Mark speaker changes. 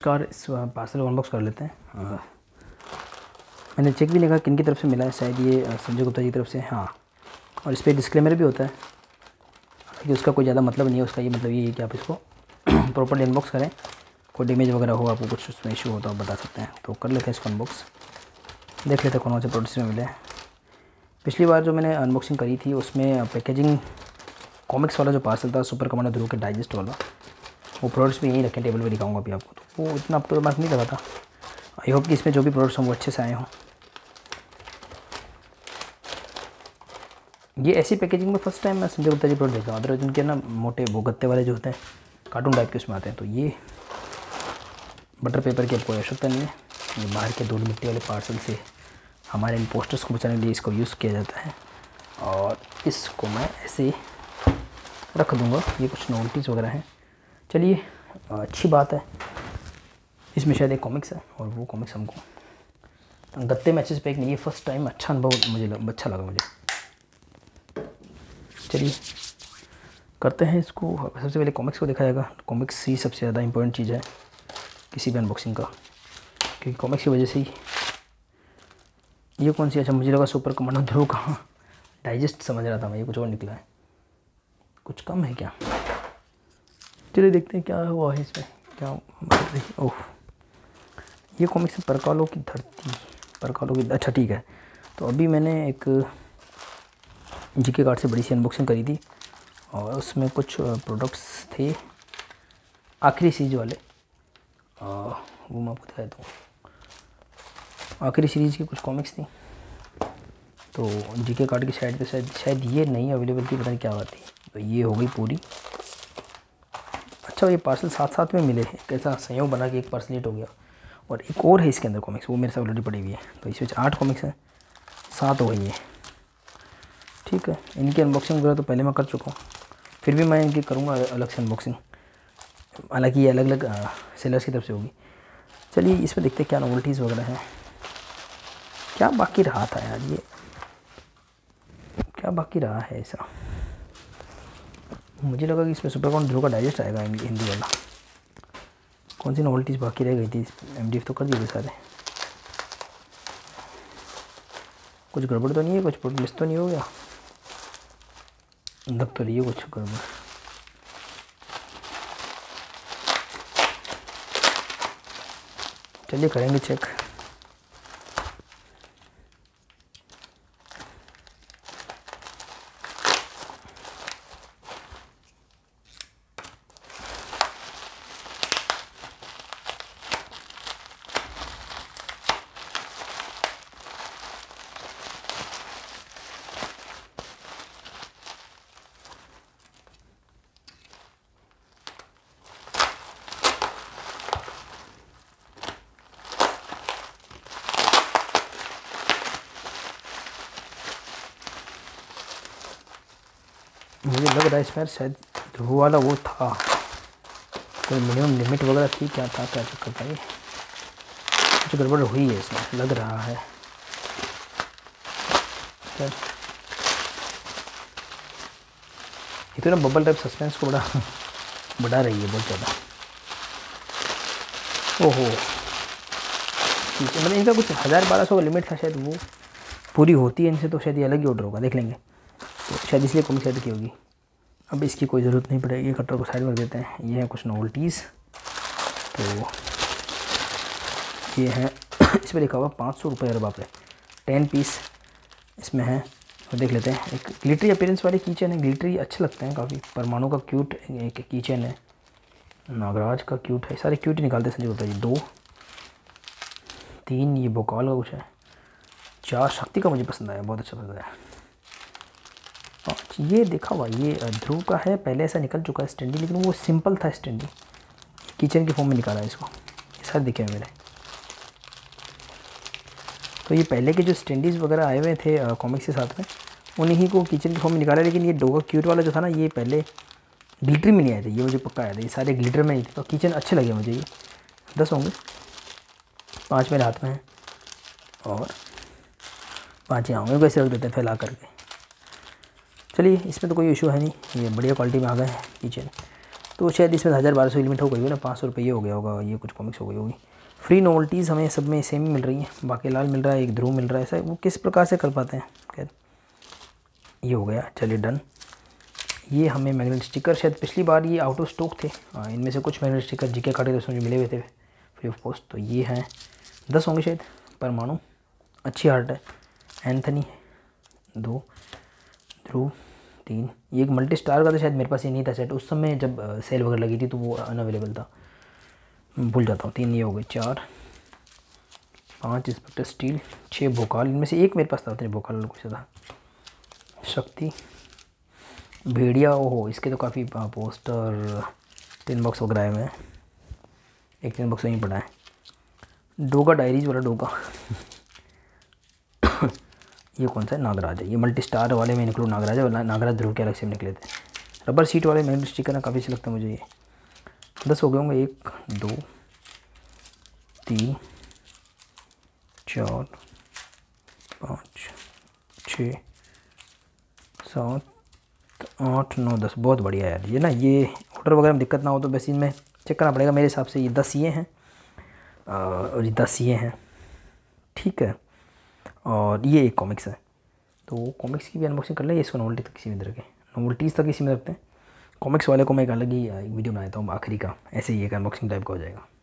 Speaker 1: नमस्कार। इस पार्सल को अनबॉक्स कर लेते हैं। मैंने चेक भी नहीं कहा किन की तरफ से मिला है, शायद ये संजय गुप्ता जी की तरफ से। हाँ, और इस पर डिस्क्लेमर भी होता है कि उसका कोई ज़्यादा मतलब नहीं है। उसका ये मतलब ये है कि आप इसको प्रॉपर्ली अनबॉक्स करें, कोई डैमेज वगैरह हो, आपको कुछ उसमें इशू हो तो आप बता सकते हैं। तो कर लेते हैं इसको अनबॉक्स, देख लेते हैं कौन से प्रोडक्ट्स में मिले हैं। पिछली बार जो मैंने अनबॉक्सिंग करी थी उसमें पैकेजिंग कॉमिक्स वाला जो पार्सल था, सुपर कमांडर ध्रुव के डाइजेस्ट वाला, वो प्रोडक्ट्स भी यहीं रखे, टेबल पे दिखाऊंगा अभी आपको। तो वो इतना अब तो मार्क नहीं लगा था। आई होप कि इसमें जो भी प्रोडक्ट्स हों वो अच्छे से आए हों। ये ऐसी पैकेजिंग में फर्स्ट टाइम मैं संजय गुप्ता जी प्रोडक्ट देखा हूँ। अदरवाइज उनके ना मोटे वो गत्ते वाले जो होते हैं कार्टून टाइप के उसमें आते हैं। तो ये बटर पेपर की आपको आवश्यकता नहीं है। ये बाहर के धूल मिट्टी वाले पार्सल से हमारे इन पोस्टर्स को बचाने के लिए इसको यूज़ किया जाता है। और इसको मैं ऐसे रख दूँगा। ये कुछ नोटिस वगैरह हैं। चलिए, अच्छी बात है। इसमें शायद एक कॉमिक्स है और वो कॉमिक्स हमको गत्ते में अच्छे से पैक नहीं है। फर्स्ट टाइम अच्छा अनुभव मुझे अच्छा लगा मुझे। चलिए करते हैं इसको। सबसे पहले कॉमिक्स को देखा जाएगा। कॉमिक्स ही सबसे ज़्यादा इंपॉर्टेंट चीज़ है किसी भी अनबॉक्सिंग का, क्योंकि कॉमिक्स की वजह से ही। ये कौन सी? अच्छा, मुझे लगा सुपर कमांडर ध्रुव का डाइजेस्ट समझ रहा था मैं, ये कुछ और निकला है। कुछ कम है क्या? चलिए देखते हैं क्या हुआ है इसमें, क्या। ओह, ये कॉमिक्स है परकालों की धरती, परकालों की। अच्छा ठीक है। तो अभी मैंने एक जीके कार्ड से बड़ी सी अनबॉक्सिंग करी थी और उसमें कुछ प्रोडक्ट्स थे आखिरी सीरीज वाले। वो मैं आपको दिखाता हूँ। आखिरी सीरीज़ की कुछ कॉमिक्स थी। तो जीके कार्ड की साइड पे शायद ये नहीं अवेलेबल थी, पता नहीं क्या बात थी। तो ये हो गई पूरी। अच्छा, ये पार्सल साथ साथ में मिले हैं। कैसा संयोग बना कि एक पार्सल लेट हो गया। और एक और है इसके अंदर कॉमिक्स, वो मेरे साथ ऑलरेडी पड़ी हुई है। तो इसमें 8 कॉमिक्स हैं, 7 हो गई है। ठीक है, इनकी अनबॉक्सिंग वगैरह तो पहले मैं कर चुका हूँ, फिर भी मैं इनकी करूँगा अलग से अनबॉक्सिंग। हालांकि ये अलग अलग सेलर्स की तरफ से होगी। चलिए इसमें देखते हैं क्या नोवेल्टीज़ वगैरह हैं। क्या बाकी रहा था यार, ये क्या बाकी रहा है ऐसा? मुझे लगा कि इसमें सुपर कमांडर ध्रुव का डाइजेस्ट आएगा, हिंदी वाला। कौन सी नोवेल्टीज़ बाकी रह गई थी? एमडीएफ तो कर दिए थे सारे। कुछ गड़बड़ तो नहीं है? कुछ मिस तो नहीं हो गया? लग तो रही है कुछ गड़बड़। चलिए करेंगे चेक। मुझे लग रहा है इसमें शायद ध्रुव वाला वो था, कोई मिनिमम लिमिट वगैरह थी। क्या था, क्या चक्कर था? ये कुछ गड़बड़ हुई है इसमें, लग रहा है। सर ये तो ना बबल टाइप सस्पेंस को बढ़ा रही है बहुत ज़्यादा। ओहो, ठीक है। मतलब इनका कुछ 1000-1200 का लिमिट था शायद, वो पूरी होती है इनसे तो शायद ये अलग ही ऑर्डर होगा, देख लेंगे। तो शायद इसलिए कॉमिक साइड की होगी। अब इसकी कोई ज़रूरत नहीं पड़ेगी, कटर को साइड में देते हैं। ये हैं कुछ नोवेल्टीज़। तो ये है इस पर लिखा हुआ 500 रुपये। अरे बाप रे, 10 पीस इसमें है। तो देख लेते हैं। एक ग्लिटरी अपीयरेंस वाले कीचेन है। ग्लिटरी अच्छे लगते हैं काफ़ी। परमाणु का क्यूट एक कीचेन है, नागराज का क्यूट है। सारे क्यूट ही निकालते संजय गुप्ता जी। 2 3 ये भोकाल का कुछ है। 4 शक्ति का मुझे पसंद आया, बहुत अच्छा पसंद आया। ये देखा हुआ, ये ध्रुव का है। पहले ऐसा निकल चुका है स्टैंडी, लेकिन वो सिंपल था स्टैंडी। किचन के फॉर्म में निकाला है इसको। ये सारे दिखे हैं मेरे। तो ये पहले के जो स्टैंडीज़ वगैरह आए हुए थे कॉमिक्स के साथ में, उन्हीं को किचन के फॉर्म में निकाला। लेकिन ये डोगा क्यूट वाला जो था ना, ये पहले ग्लिटर में नहीं आए थे, ये मुझे पक्का आया था। ये सारे ग्लिटर में नहीं थे। तो किचन अच्छे लगे मुझे। ये 10 होंगे, 5 मेरे हाथ में हैं और 5 यहाँ होंगे। वैसे रख देते हैं फैला करके। चलिए, इसमें तो कोई इशू है नहीं, ये बढ़िया क्वालिटी में आ गए हैं किचन। तो शायद इसमें 1000-1200 लिमिट हो गई हो ना, 500 रुपये हो गया होगा, ये कुछ कॉमिक्स हो गई होगी। फ्री नोवेल्टीज़ हमें सब में सेम ही मिल रही है, बाकी लाल मिल रहा है, एक ध्रुव मिल रहा है, ऐसा वो किस प्रकार से कर पाते हैं। खैर ये हो गया, चलिए डन। ये हमें मैग्नेट स्टिकर, शायद पिछली बार ये आउट ऑफ स्टॉक थे, इनमें से कुछ मैग्नेट स्टिकर जीके कार्ड के दोस्तों जो मिले हुए थे फ्री ऑफ कॉस्ट। तो ये हैं 10 होंगे शायद। परमाणु अच्छी आर्ट है, एंथनी 2, ध्रुव 3, ये एक मल्टी स्टार का था, शायद मेरे पास ये नहीं था सेट उस समय जब सेल वगैरह लगी थी, तो वो अनअवेलेबल था, भूल जाता हूँ। 3 ये हो गए, 4 5 इंस्पेक्टर स्टील, 6 भोकाल, इनमें से एक मेरे पास था, भोकाल कुछ था। शक्ति, भेड़िया, ओहो इसके तो काफ़ी पोस्टर, टिन बॉक्स वगैरह आए हुए हैं, एक टिन बॉक्स वहीं पड़ा है। डोगा डायरीज वाला डोगा ये कौन सा है, नागराज है, ये मल्टी स्टार वाले में इंक्लूड नागराज है, नागराज ध्रुव के अलग से निकले थे। रबर सीट वाले मैग्नेट स्टिकर ना काफ़ी अच्छे लगता है मुझे ये। 10 हो गए होंगे, 1 2 3 4 5 6 7 8 9 10, बहुत बढ़िया यार। ये ना, ये ऑर्डर वगैरह में दिक्कत ना हो तो बस इनमें चेक करना पड़ेगा मेरे हिसाब से। ये 10 ये हैं और ये 10 ये हैं, ठीक है। और ये एक कॉमिक्स है, तो कॉमिक्स की भी अनबॉक्सिंग कर ले, इसको नोवेल्टी तक किसी में रखें, नोवेल्टीज़ तक इसी में रखते हैं। कॉमिक्स वाले को मैं एक अलग ही एक वीडियो बनाता हूँ आखिरी का, ऐसे ही एक अनबॉक्सिंग टाइप का हो जाएगा।